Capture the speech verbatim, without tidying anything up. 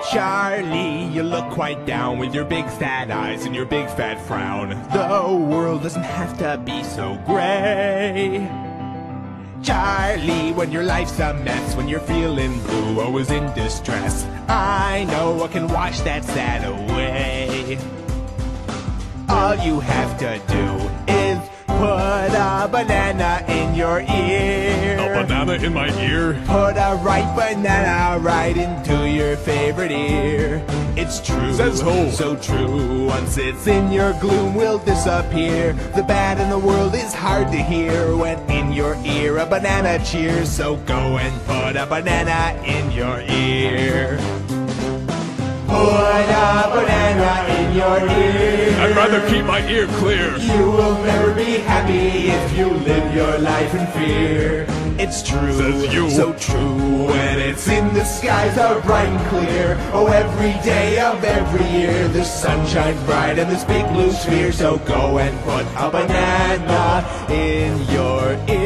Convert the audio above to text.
Charlie, you look quite down with your big fat eyes and your big fat frown. The world doesn't have to be so gray. Charlie, when your life's a mess, when you're feeling blue, always in distress, I know I can wash that sad away. All you have to do is put a banana in your ear. A banana in my ear? Put a ripe banana right into your favorite ear. It's true, Says who? so true. Once it's in, your gloom will disappear. The bad in the world is hard to hear when in your ear a banana cheers. So go and put a banana in your ear. Put a banana in your ear. I'd rather keep my ear clear. You will never be happy if you live your life in fear. It's true, Says you. so true. When it's in the skies are bright and clear. Oh, every day of every year the sun shines bright in this big blue sphere. So go and put a banana in your ear.